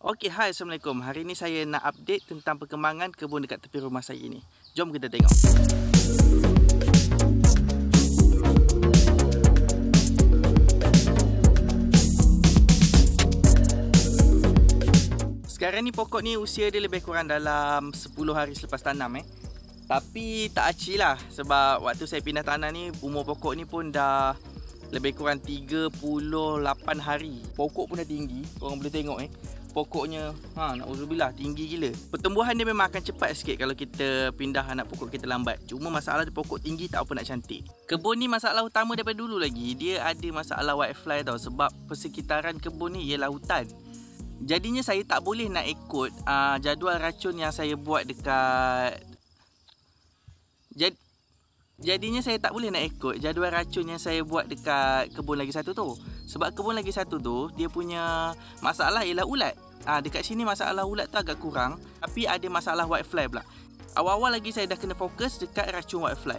Okey, hai, Assalamualaikum. Hari ini saya nak update tentang perkembangan kebun dekat tepi rumah saya ni. Jom kita tengok. Sekarang ni pokok ni usia dia lebih kurang dalam 10 hari selepas tanam Tapi tak aci lah, sebab waktu saya pindah tanah ni umur pokok ni pun dah lebih kurang 38 hari. Pokok pun dah tinggi, korang boleh tengok pokoknya, na'udzubillah, tinggi gila. Pertumbuhan dia memang akan cepat sikit kalau kita pindah anak pokok kita lambat. Cuma masalah dia pokok tinggi tak apa nak cantik. Kebun ni masalah utama daripada dulu lagi, dia ada masalah whitefly tau. Sebab persekitaran kebun ni ialah hutan. Jadinya saya tak boleh nak ikut jadual racun yang saya buat dekat Jadinya saya tak boleh nak ikut jadual racun yang saya buat dekat kebun lagi satu tu. Sebab kebun lagi satu tu, dia punya masalah ialah ulat. Dekat sini masalah ulat tu agak kurang, tapi ada masalah whitefly pula. Awal-awal lagi saya dah kena fokus dekat racun whitefly.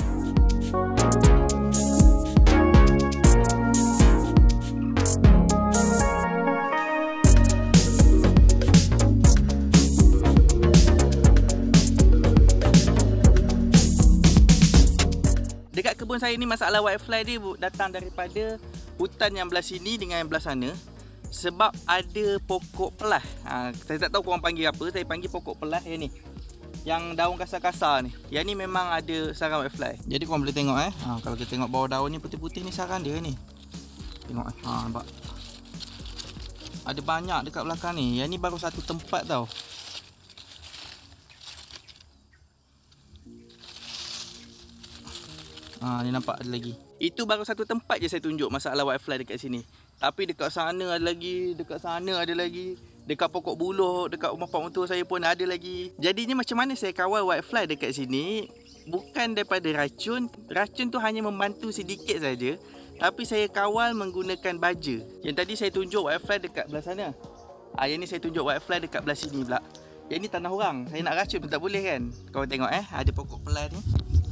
Dekat kebun saya ni masalah whitefly dia datang daripada hutan yang belah sini dengan yang belah sana. Sebab ada pokok pelah. Saya tak tahu korang panggil apa, saya panggil pokok pelah yang ni. Yang daun kasar-kasar ni. Yang ni memang ada sarang whitefly. Jadi korang boleh tengok kalau kita tengok bawah daun ni putih-putih ni sarang dia ni. Tengok nampak. Ada banyak dekat belakang ni. Yang ni baru satu tempat tau. Ni nampak ada lagi. Itu baru satu tempat je saya tunjuk masalah whitefly dekat sini. Tapi dekat sana ada lagi, dekat sana ada lagi, dekat pokok buluh, dekat rumah pak mentua saya pun ada lagi. Jadinya macam mana saya kawal whitefly dekat sini? Bukan daripada racun. Racun tu hanya membantu sedikit saja. Tapi saya kawal menggunakan baja. Yang tadi saya tunjuk whitefly dekat belah sana. Yang ni saya tunjuk whitefly dekat belah sini pula. Yang ni tanah orang. Saya nak racun pun tak boleh kan. Korang tengok ada pokok pelah ni.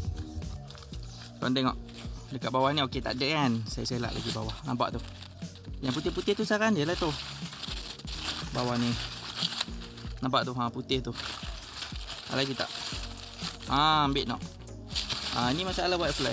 Korang tengok dekat bawah ni, okey tak ada kan. Saya selak lagi bawah. Nampak tu. Yang putih-putih tu sarang dia lah tu. Bawah ni. Nampak tu, putih tu. Lagi tak? Ambil nak. Ni masalah whitefly.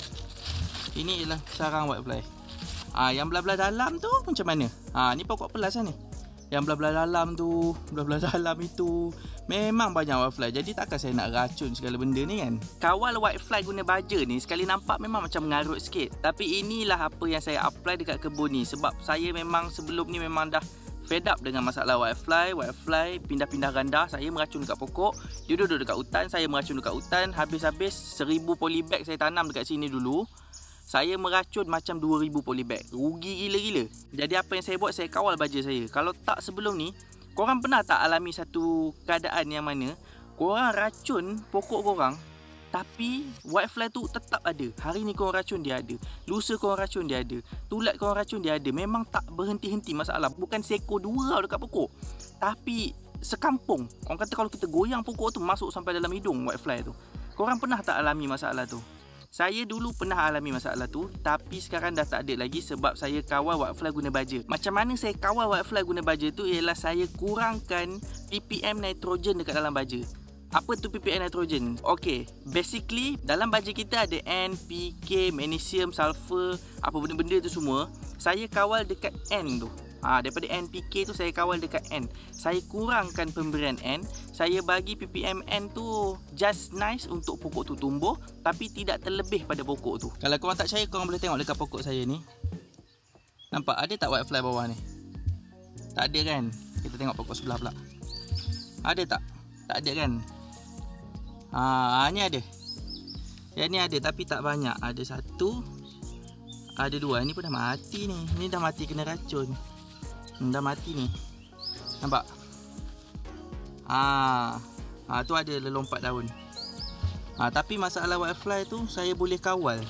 Ini ialah sarang whitefly. Yang belah-belah dalam tu macam mana? Ni pokok pelas ni. Yang belah-belah dalam tu, belah-belah dalam itu memang banyak whitefly. Jadi takkan saya nak racun segala benda ni kan. Kawal whitefly guna baja ni sekali nampak memang macam mengarut sikit. Tapi inilah apa yang saya apply dekat kebun ni. Sebab saya memang sebelum ni memang dah fed up dengan masalah whitefly. Whitefly pindah-pindah ganda. Saya meracun dekat pokok, dia duduk dekat hutan, saya meracun dekat hutan. Habis-habis 1000 polybag saya tanam dekat sini dulu. Saya meracun macam 2000 polybag. Rugi gila-gila. Jadi apa yang saya buat, saya kawal baja saya. Kalau tak sebelum ni, korang pernah tak alami satu keadaan yang mana korang racun pokok korang, tapi whitefly tu tetap ada. Hari ni korang racun, dia ada. Lusa korang racun, dia ada. Tulat korang racun, dia ada. Memang tak berhenti-henti masalah. Bukan seekor dua dekat pokok, tapi sekampung. Orang kata kalau kita goyang pokok tu, masuk sampai dalam hidung whitefly tu. Korang pernah tak alami masalah tu? Saya dulu pernah alami masalah tu, tapi sekarang dah tak ada lagi sebab saya kawal whitefly guna baja. Macam mana saya kawal whitefly guna baja tu ialah saya kurangkan ppm nitrogen dekat dalam baja. Apa tu ppm nitrogen? Okey, basically dalam baja kita ada N, P, K, magnesium, sulfur, apa benda-benda tu semua. Saya kawal dekat N tu. Daripada NPK tu saya kawal dekat N. Saya kurangkan pemberian N. Saya bagi ppm N tu just nice untuk pokok tu tumbuh, tapi tidak terlebih pada pokok tu. Kalau korang tak percaya, korang boleh tengok dekat pokok saya ni. Nampak ada tak whitefly bawah ni? Tak ada kan? Kita tengok pokok sebelah pula. Ada tak? Tak ada kan? Ni ada. Yang ni ada tapi tak banyak. Ada satu, ada dua. Ini pun dah mati ni. Ini dah mati kena racun. Dah mati ni. Nampak? Tu ada lelompat daun. Tapi masalah whitefly tu saya boleh kawal.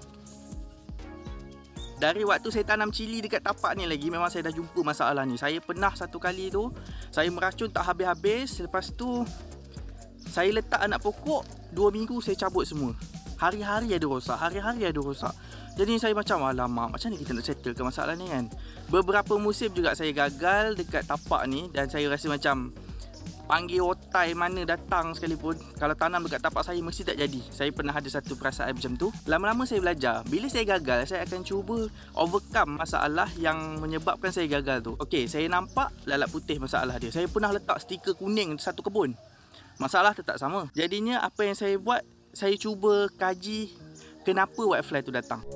Dari waktu saya tanam cili dekat tapak ni lagi, memang saya dah jumpa masalah ni. Saya pernah satu kali tu, saya meracun tak habis-habis. Lepas tu saya letak anak pokok, 2 minggu saya cabut semua. Hari-hari ada rosak, hari-hari ada rosak. Jadi saya macam, alamak, macam ni kita nak settlekan masalah ni kan. Beberapa musim juga saya gagal dekat tapak ni. Dan saya rasa macam panggil otai mana datang sekalipun, kalau tanam dekat tapak saya mesti tak jadi. Saya pernah ada satu perasaan macam tu. Lama-lama saya belajar, bila saya gagal, saya akan cuba overcome masalah yang menyebabkan saya gagal tu. Okey, saya nampak lalat putih masalah dia. Saya pernah letak stiker kuning satu kebun. Masalah tetap sama. Jadinya apa yang saya buat, saya cuba kaji kenapa whitefly tu datang.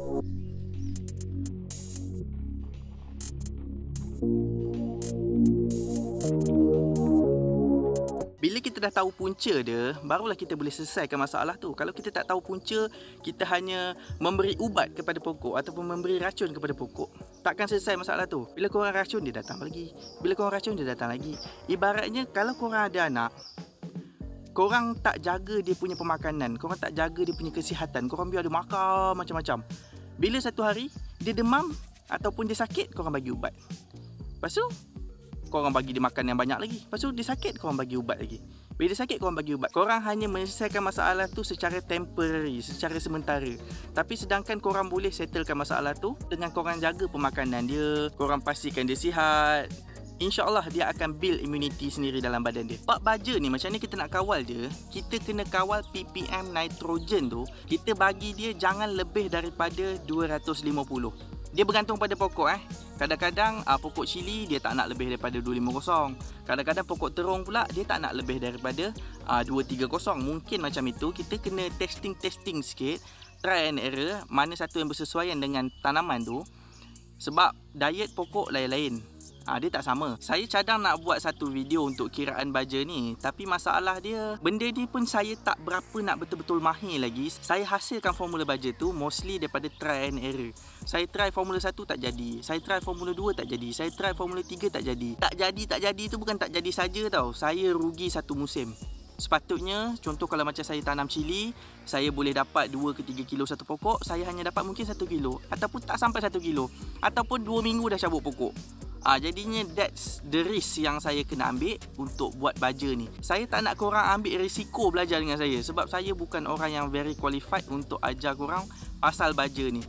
Bila kita dah tahu punca dia, barulah kita boleh selesaikan masalah tu. Kalau kita tak tahu punca, kita hanya memberi ubat kepada pokok ataupun memberi racun kepada pokok, takkan selesai masalah tu. Bila korang racun, dia datang lagi. Bila korang racun, dia datang lagi. Ibaratnya kalau korang ada anak, korang tak jaga dia punya pemakanan, korang tak jaga dia punya kesihatan, korang biar dia makan macam-macam. Bila satu hari dia demam ataupun dia sakit, korang bagi ubat. Lepas tu korang bagi dia makan yang banyak lagi. Lepas tu dia sakit, korang bagi ubat lagi. Bila dia sakit, korang bagi ubat. Korang hanya menyelesaikan masalah tu secara temporary, secara sementara. Tapi sedangkan korang boleh settlekan masalah tu dengan korang jaga pemakanan dia, korang pastikan dia sihat, InsyaAllah dia akan build immunity sendiri dalam badan dia. Bab baja ni macam ni kita nak kawal dia, kita kena kawal ppm nitrogen tu, kita bagi dia jangan lebih daripada 250. Dia bergantung pada pokok Kadang-kadang pokok cili dia tak nak lebih daripada 250. Kadang-kadang pokok terung pula dia tak nak lebih daripada 230. Mungkin macam itu. Kita kena testing sikit, try and error, mana satu yang bersesuaian dengan tanaman tu. Sebab diet pokok lain-lain, dia tak sama. Saya cadang nak buat satu video untuk kiraan baja ni, tapi masalah dia, benda ni pun saya tak berapa nak betul-betul mahir lagi. Saya hasilkan formula baja tu mostly daripada try and error. Saya try formula 1 tak jadi, saya try formula 2 tak jadi, saya try formula 3 tak jadi. Tak jadi tu bukan tak jadi saja tau, saya rugi satu musim. Sepatutnya, contoh kalau macam saya tanam cili, saya boleh dapat 2 ke 3 kilo satu pokok, saya hanya dapat mungkin 1 kilo, ataupun tak sampai 1 kilo, ataupun 2 minggu dah cabut pokok. Jadinya that's the risk yang saya kena ambil untuk buat baja ni. Saya tak nak korang ambil risiko belajar dengan saya, sebab saya bukan orang yang very qualified untuk ajar korang pasal baja ni.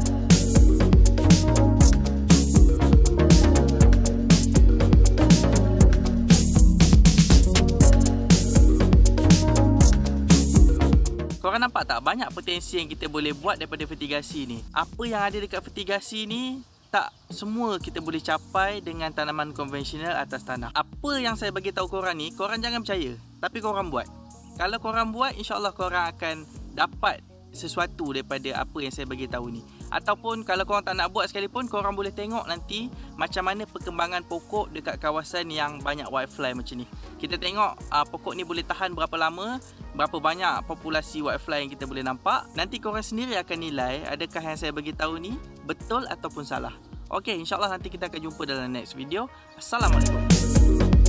Korang nampak tak banyak potensi yang kita boleh buat daripada fertigasi ni. Apa yang ada dekat fertigasi ni tak semua kita boleh capai dengan tanaman konvensional atas tanah. Apa yang saya bagi tahu korang ni, korang jangan percaya, tapi korang buat. Kalau korang buat, insya-Allah korang akan dapat sesuatu daripada apa yang saya bagi tahu ni. Ataupun kalau korang tak nak buat sekalipun, korang boleh tengok nanti macam mana perkembangan pokok dekat kawasan yang banyak whitefly macam ni. Kita tengok pokok ni boleh tahan berapa lama, berapa banyak populasi whitefly yang kita boleh nampak. Nanti korang sendiri akan nilai adakah yang saya bagi tahu ni betul ataupun salah. Okey, insya-Allah nanti kita akan jumpa dalam next video. Assalamualaikum.